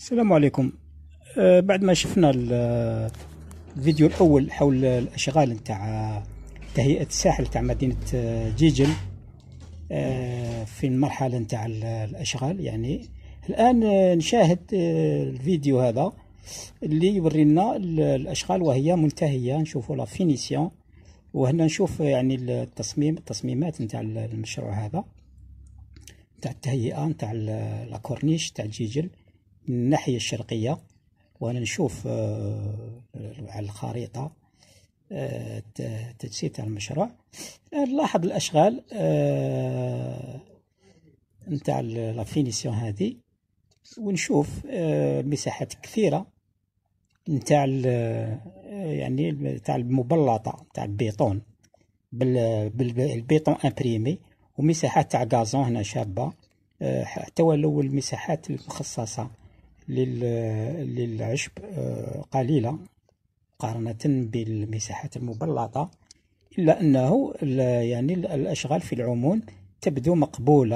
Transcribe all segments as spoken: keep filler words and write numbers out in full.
السلام عليكم. آه، بعد ما شفنا ال- الفيديو الأول حول الأشغال نتاع تهيئة الساحل تاع مدينة آه، جيجل، آه، في المرحلة نتاع ال- الأشغال. يعني الآن آه، نشاهد آه، الفيديو هذا اللي يورينا ال- الأشغال وهي منتهية. نشوفوا لا فينيسيون، وهنا نشوف يعني التصميم التصميمات نتاع المشروع هذا، نتاع التهيئة نتاع ال- لا كورنيش تاع جيجل من الناحية الشرقية. وأنا نشوف آه، على الخريطة آه، التجسيد تاع المشروع. آه، نلاحظ الأشغال آه، نتاع لا فينيسيون هذه، ونشوف آه، مساحات كثيرة نتاع يعني نتاع المبلطة نتاع البيطون بالبيطون امبريمي، ومساحات تاع غازون هنا شابة. آه، حتى ولو المساحات المخصصة للعشب آه، قليلة مقارنة بالمساحات المبلطة، إلا أنه يعني الأشغال في العموم تبدو مقبولة.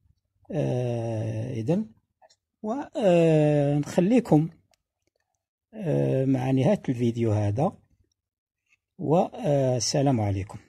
إذن ونخليكم مع نهاية الفيديو هذا، والسلام عليكم.